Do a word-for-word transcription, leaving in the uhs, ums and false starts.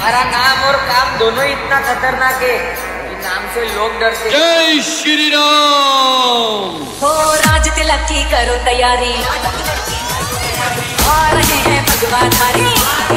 हमारा नाम और काम दोनों इतना खतरनाक है कि नाम से लोग डरते। जय श्री राम। हो राज तिलक की करो तैयारी, आ रहे हैं भगवान हरी।